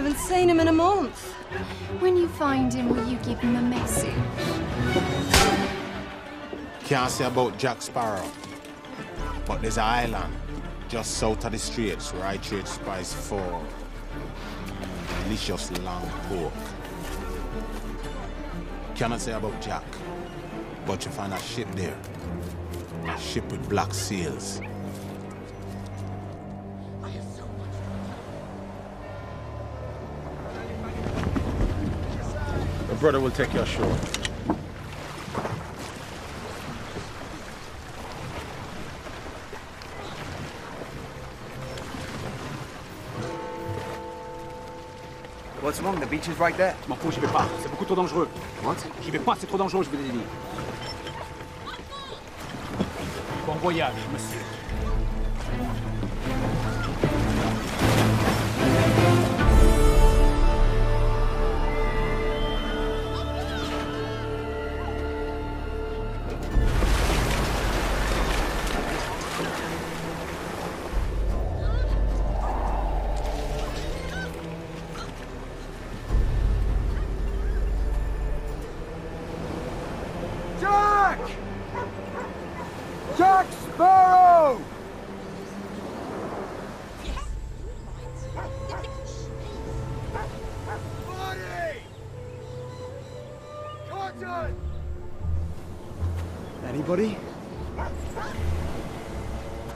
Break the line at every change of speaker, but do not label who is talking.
haven't seen him in a month.
When you find him, will you give him a message?
Can't say about Jack Sparrow, but there's an island just south of the Straits where I trade spice for delicious long pork. Cannot say about Jack, but you find a ship there. A ship with black sails.
Your brother will take you ashore.
What's wrong? The beach is right there.
M'en fous, j'y vais pas. C'est beaucoup trop dangereux.
What?
J'y vais pas, c'est trop dangereux, je vous l'ai dit. Bon voyage, monsieur.
Jack! Jack Sparrow! Buddy! Cotton!
Anybody?